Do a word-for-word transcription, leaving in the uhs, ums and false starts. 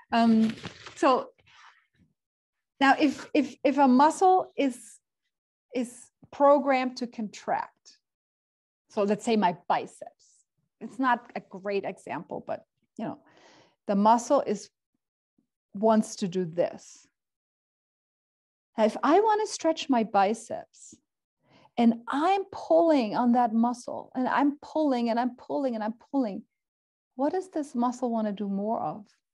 Um, so now if, if, if a muscle is, is programmed to contract, so let's say my biceps, it's not a great example, but you know, the muscle is wants to do this. Now, if I want to stretch my biceps and I'm pulling on that muscle and I'm pulling and I'm pulling and I'm pulling, what does this muscle want to do more of?